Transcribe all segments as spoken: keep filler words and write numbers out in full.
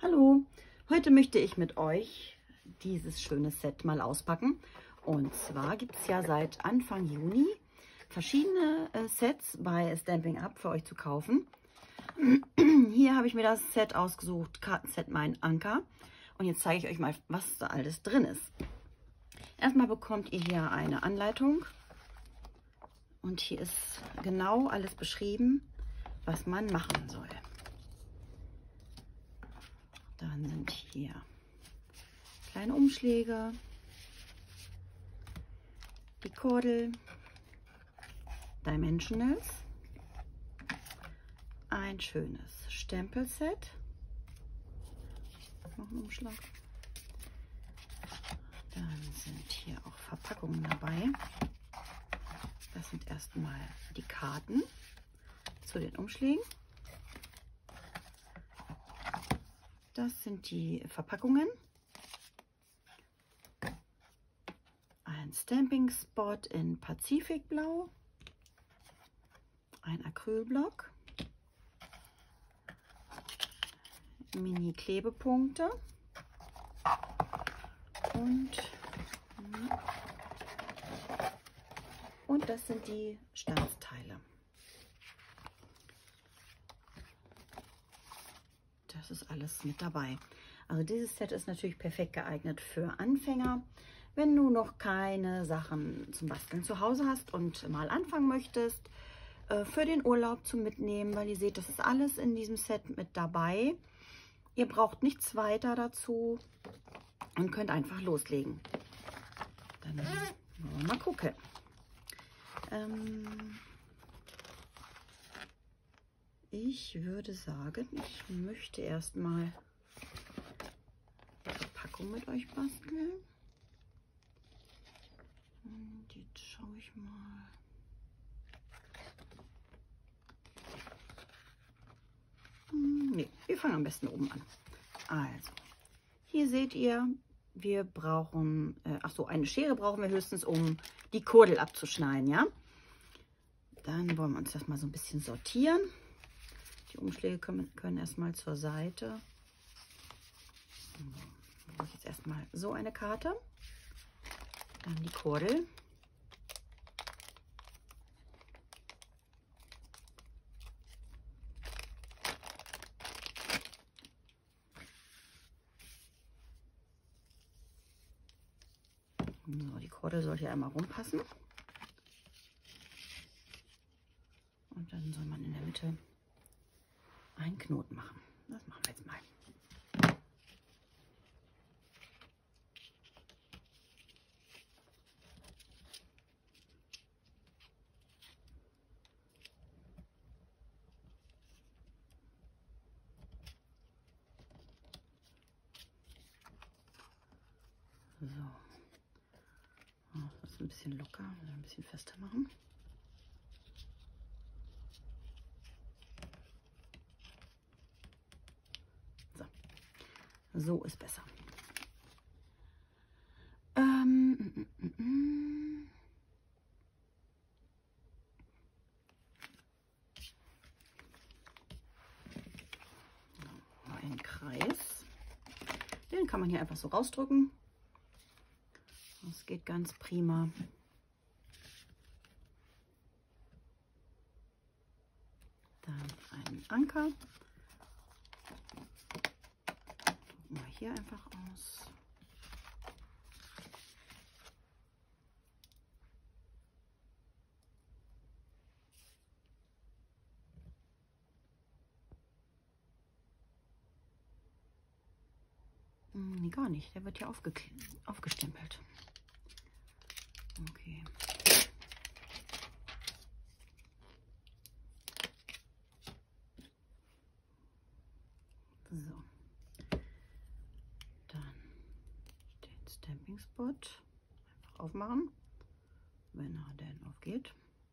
Hallo, heute möchte ich mit euch dieses schöne Set mal auspacken. Und zwar gibt es ja seit Anfang Juni verschiedene äh, Sets bei Stampin' Up für euch zu kaufen. Hier habe ich mir das Set ausgesucht, Kartenset Mein Anker. Und jetzt zeige ich euch mal, was da alles drin ist. Erstmal bekommt ihr hier eine Anleitung. Und hier ist genau alles beschrieben, was man machen soll. Dann sind hier kleine Umschläge, die Kordel, Dimensionals, ein schönes Stempelset, noch ein Umschlag. Dann sind hier auch Verpackungen dabei. Das sind erstmal die Karten zu den Umschlägen. Das sind die Verpackungen. Ein Stamping Spot in Pazifikblau. Ein Acrylblock. Mini Klebepunkte. Und, und das sind die Stanzteile. Das ist alles mit dabei. Also dieses Set ist natürlich perfekt geeignet für Anfänger. Wenn du noch keine Sachen zum Basteln zu Hause hast und mal anfangen möchtest, äh, für den Urlaub zum Mitnehmen, weil ihr seht, das ist alles in diesem Set mit dabei. Ihr braucht nichts weiter dazu und könnt einfach loslegen. Dann wollen wir mal gucken. Ähm Ich würde sagen, ich möchte erstmal die Verpackung mit euch basteln. Und jetzt schaue ich mal. Hm, nee, wir fangen am besten oben an. Also, hier seht ihr, wir brauchen, äh, ach so, eine Schere brauchen wir höchstens, um die Kordel abzuschneiden, ja? Dann wollen wir uns das mal so ein bisschen sortieren. Die Umschläge können, können erstmal zur Seite. Dann mache ich jetzt erstmal so eine Karte. Dann die Kordel. So, die Kordel soll hier einmal rumpassen. Und dann soll man in der Mitte einen Knoten machen. Das machen wir jetzt mal. So. Das ist ein bisschen locker, ein bisschen fester machen. So ist besser. Ähm, mm, mm, mm. Ein Kreis. Den kann man hier einfach so rausdrücken. Das geht ganz prima. Dann einen Anker. Mal hier einfach aus. Hm, nee, gar nicht. Der wird hier aufge aufgestempelt. Okay. So. Dann den Stamping Spot einfach aufmachen, wenn er denn aufgeht.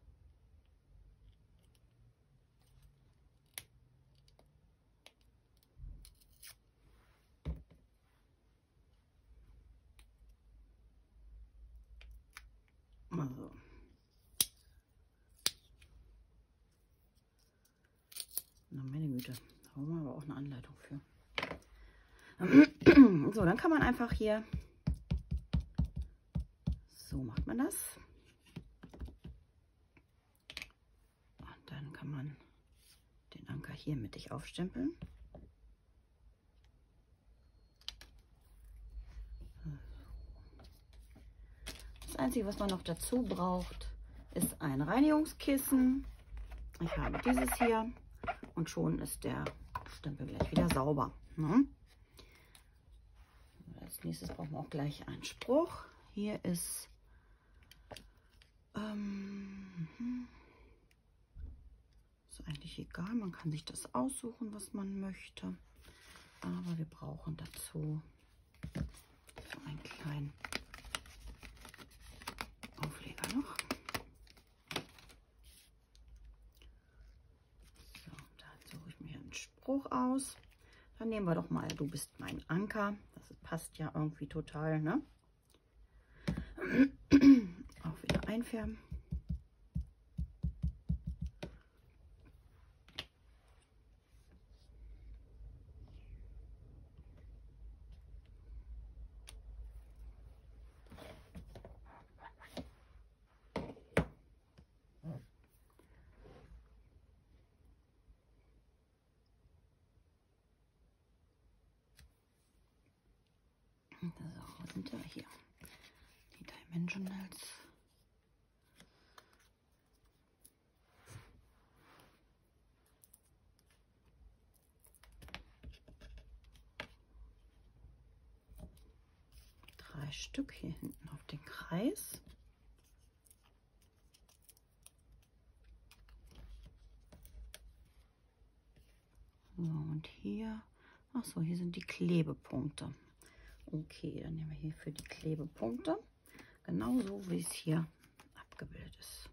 Also. Na meine Güte, da haben wir aber auch eine Anleitung für. So, dann kann man einfach hier, so macht man das. Und dann kann man den Anker hier mittig aufstempeln. Das Einzige, was man noch dazu braucht, ist ein Reinigungskissen. Ich habe dieses hier und schon ist der Stempel gleich wieder sauber. Ne? Als nächstes brauchen wir auch gleich einen Spruch. Hier ist ähm, ist eigentlich egal, man kann sich das aussuchen, was man möchte. Aber wir brauchen dazu so einen kleinen Aufleger noch. So, da suche ich mir einen Spruch aus. Dann nehmen wir doch mal, du bist mein Anker. Das passt ja irgendwie total, ne? Auch wieder einfärben. So, wo sind wir hier? Die Dimensionals. Drei Stück hier hinten auf den Kreis. So, und hier, ach so, hier sind die Klebepunkte. Okay, dann nehmen wir hier für die Klebepunkte, genauso wie es hier abgebildet ist.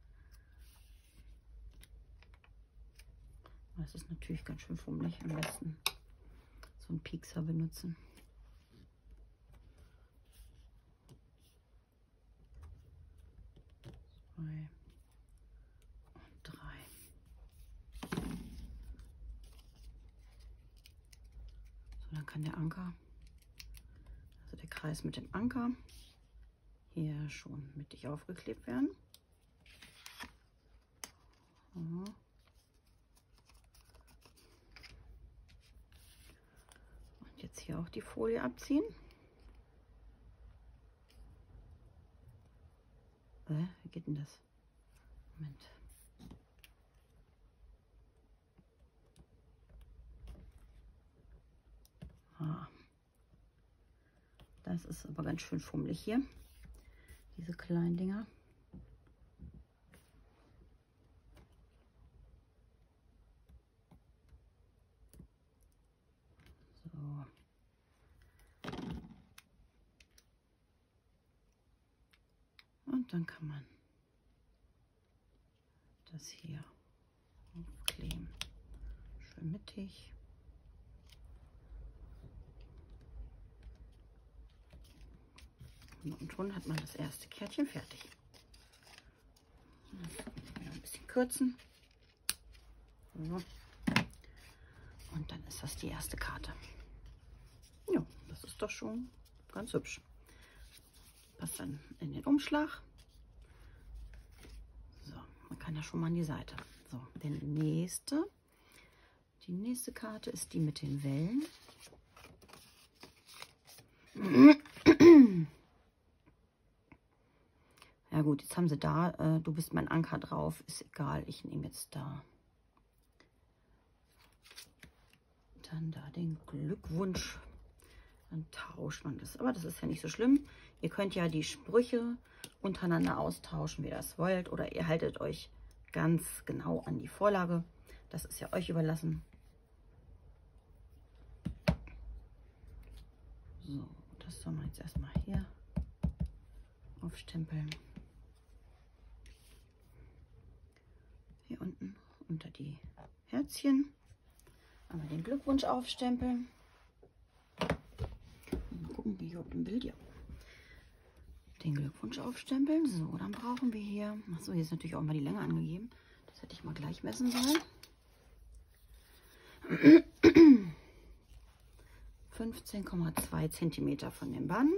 Das ist natürlich ganz schön fummelig, am besten so einen Piekser benutzen. Zwei und drei. So, dann kann der Anker, also der Kreis mit dem Anker, hier schon mittig aufgeklebt werden. So. Und jetzt hier auch die Folie abziehen. Äh, wie geht denn das? Moment. Ah. Das ist aber ganz schön fummelig hier, diese kleinen Dinger. So. Und dann kann man das hier aufkleben. Schön mittig. Und schon hat man das erste Kärtchen fertig. Das wieder ein bisschen kürzen. So. Und dann ist das die erste Karte. Ja, das ist doch schon ganz hübsch. Passt dann in den Umschlag. So, man kann ja schon mal an die Seite. So, die nächste, die nächste Karte ist die mit den Wellen. Ja gut, jetzt haben sie da, äh, du bist mein Anker drauf, ist egal, ich nehme jetzt da dann da den Glückwunsch, dann tauscht man das, aber das ist ja nicht so schlimm. Ihr könnt ja die Sprüche untereinander austauschen, wie ihr das wollt, oder ihr haltet euch ganz genau an die Vorlage, das ist ja euch überlassen. So, das soll man jetzt erstmal hier aufstempeln. Hier unten unter die Herzchen. Einmal den Glückwunsch aufstempeln. Mal gucken, wie hier auf dem Bild, ja. Den Glückwunsch aufstempeln. So, dann brauchen wir hier, achso, hier ist natürlich auch mal die Länge angegeben. Das hätte ich mal gleich messen sollen. fünfzehn Komma zwei Zentimeter von dem Band.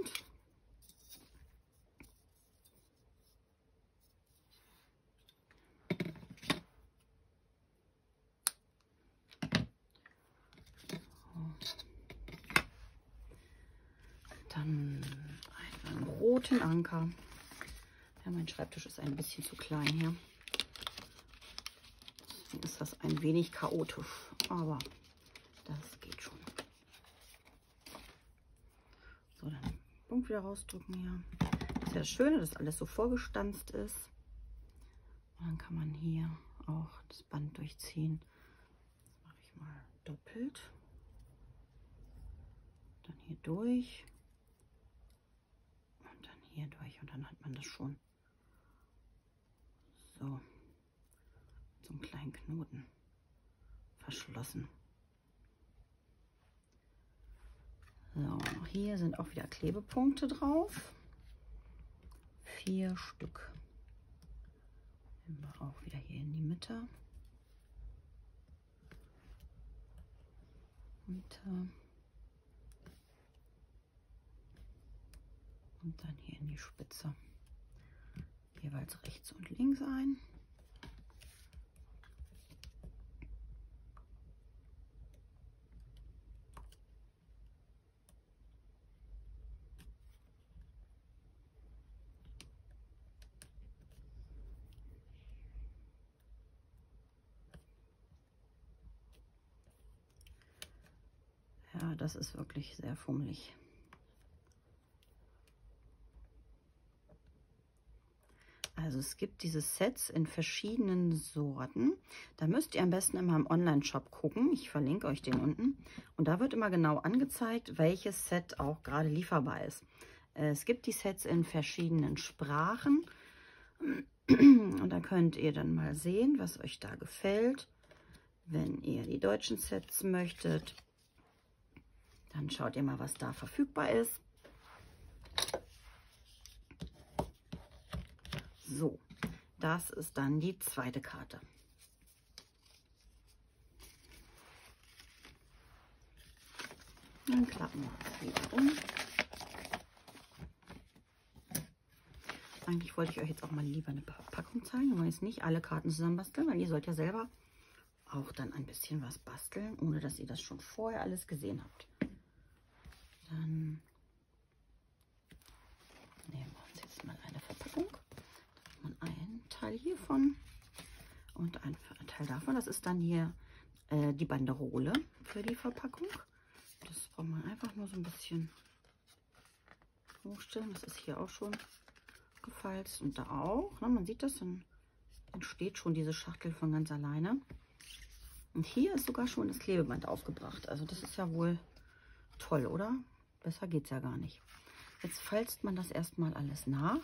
Dann einen roten Anker. Ja, mein Schreibtisch ist ein bisschen zu klein hier. Deswegen ist das ein wenig chaotisch, aber das geht schon. So, dann den Punkt wieder rausdrücken hier. Das ist ja das Schöne, dass alles so vorgestanzt ist. Und dann kann man hier auch das Band durchziehen. Das mache ich mal doppelt. Dann hier durch. Und dann hier durch. Und dann hat man das schon. So. Mit so einem kleinen Knoten verschlossen. So, hier sind auch wieder Klebepunkte drauf. Vier Stück. Nehmen wir auch wieder hier in die Mitte. Mitte. Und dann hier in die Spitze. Jeweils rechts und links ein. Ja, das ist wirklich sehr fummelig. Also es gibt diese Sets in verschiedenen Sorten. Da müsst ihr am besten immer im Online-Shop gucken. Ich verlinke euch den unten. Und da wird immer genau angezeigt, welches Set auch gerade lieferbar ist. Es gibt die Sets in verschiedenen Sprachen. Und da könnt ihr dann mal sehen, was euch da gefällt. Wenn ihr die deutschen Sets möchtet, dann schaut ihr mal, was da verfügbar ist. So, das ist dann die zweite Karte. Dann klappen wir das wieder um. Eigentlich wollte ich euch jetzt auch mal lieber eine Packung zeigen, aber jetzt nicht alle Karten zusammen basteln, weil ihr sollt ja selber auch dann ein bisschen was basteln, ohne dass ihr das schon vorher alles gesehen habt. Dann nehmen wir uns jetzt mal eine Verpackung. Ein Teil hiervon und ein Teil davon. Das ist dann hier äh, die Banderole für die Verpackung. Das braucht man einfach nur so ein bisschen hochstellen. Das ist hier auch schon gefalzt und da auch. Ne, man sieht das, dann entsteht schon diese Schachtel von ganz alleine. Und hier ist sogar schon das Klebeband aufgebracht. Also das ist ja wohl toll, oder? Besser geht es ja gar nicht. Jetzt falzt man das erstmal alles nach.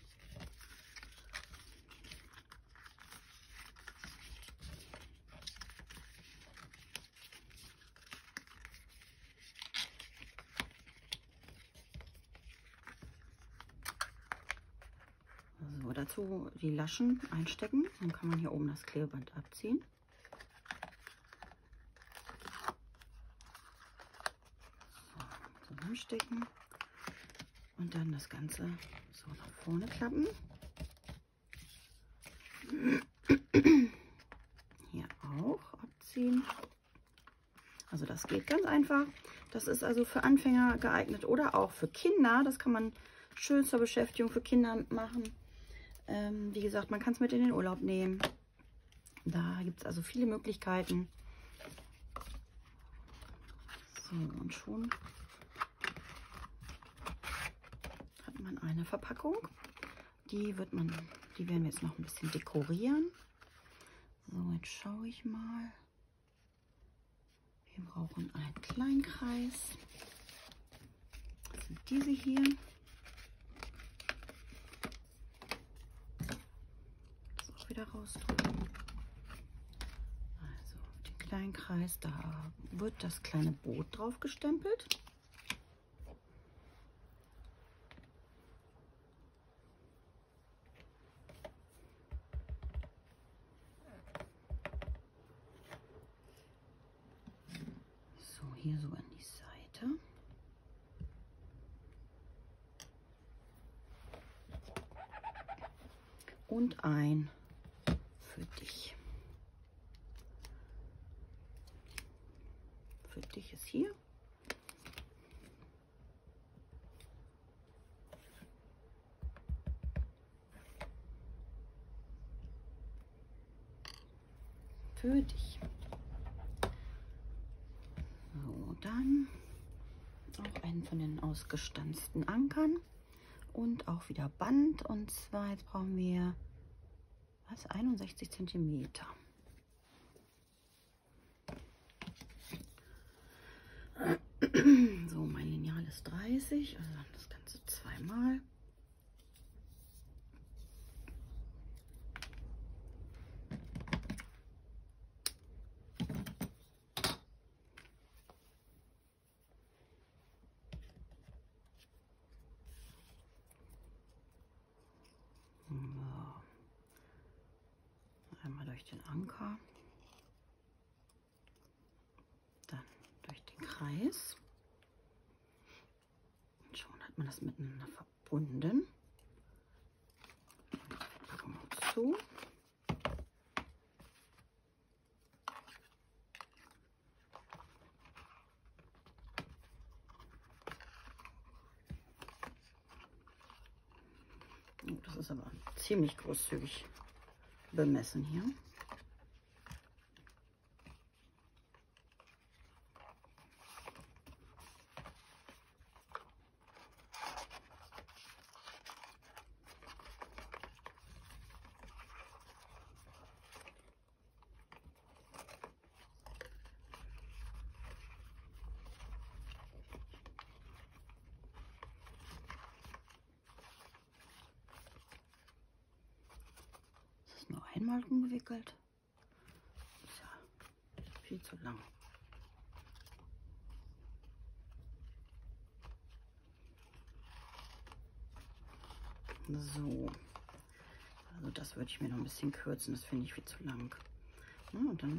So, dazu die Laschen einstecken. Dann kann man hier oben das Klebeband abziehen. So, zusammenstecken. Und dann das Ganze so nach vorne klappen. Hier auch abziehen. Also das geht ganz einfach. Das ist also für Anfänger geeignet oder auch für Kinder. Das kann man schön zur Beschäftigung für Kinder machen. Ähm, wie gesagt, man kann es mit in den Urlaub nehmen. Da gibt es also viele Möglichkeiten. So, und schon hat man eine Verpackung. Die wird man, die werden wir jetzt noch ein bisschen dekorieren. So, jetzt schaue ich mal. Wir brauchen einen Kleinkreis. Das sind diese hier. Das auch wieder rausdrücken. Also auf den Kleinkreis, da wird das kleine Boot drauf gestempelt. So, hier so an die Seite. und ein für dich. Für dich ist hier. Für dich. So, dann auch einen von den ausgestanzten Ankern und auch wieder Band. Und zwar jetzt brauchen wir was, einundsechzig Zentimeter. So, mein Lineal ist dreißig, also das Ganze zweimal. Einmal durch den Anker, dann durch den Kreis. Und schon hat man das miteinander verbunden. Packen wir zu. Oh, das ist aber ziemlich großzügig bemessen hier. Nur einmal umgewickelt. Das ist ja viel zu lang. So, also das würde ich mir noch ein bisschen kürzen, das finde ich viel zu lang. Ja, und dann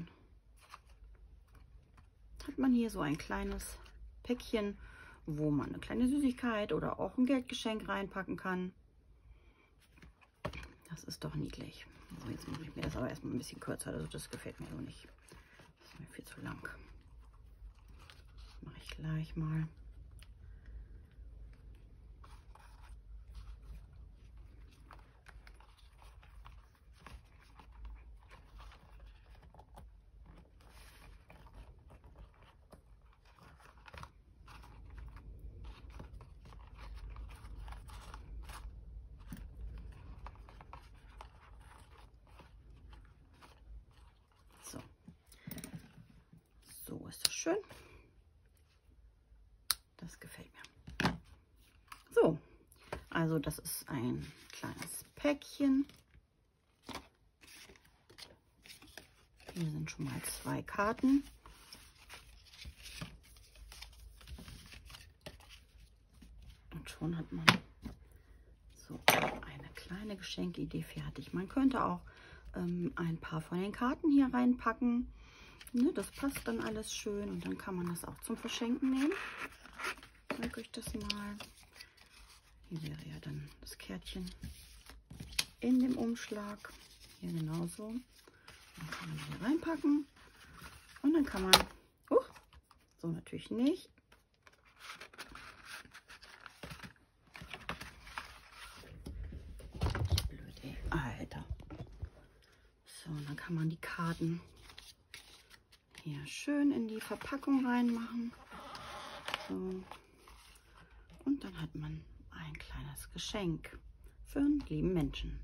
hat man hier so ein kleines Päckchen, wo man eine kleine Süßigkeit oder auch ein Geldgeschenk reinpacken kann. Das ist doch niedlich. So, jetzt mache ich mir das aber erstmal ein bisschen kürzer, also das gefällt mir so nicht. Das ist mir viel zu lang. Das mache ich gleich mal. So. So ist das schön. Das gefällt mir. So, also das ist ein kleines Päckchen. Hier sind schon mal zwei Karten. Und schon hat man so eine kleine Geschenkidee fertig. Man könnte auch ähm, ein paar von den Karten hier reinpacken. Ne, das passt dann alles schön und dann kann man das auch zum Verschenken nehmen. Ich zeige euch das mal. Hier wäre ja dann das Kärtchen in dem Umschlag. Hier genauso. Dann kann man hier reinpacken und dann kann man, uh, so natürlich nicht. Blöd, ey. Alter. So, und dann kann man die Karten hier schön in die Verpackung reinmachen. So. Und dann hat man ein kleines Geschenk für einen lieben Menschen.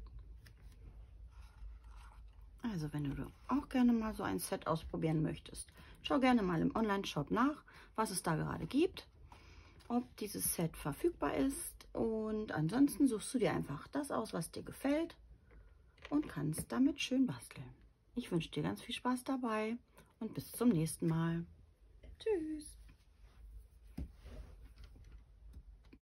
Also wenn du auch gerne mal so ein Set ausprobieren möchtest, schau gerne mal im Online-Shop nach, was es da gerade gibt, ob dieses Set verfügbar ist. Und ansonsten suchst du dir einfach das aus, was dir gefällt und kannst damit schön basteln. Ich wünsche dir ganz viel Spaß dabei und bis zum nächsten Mal. Tschüss!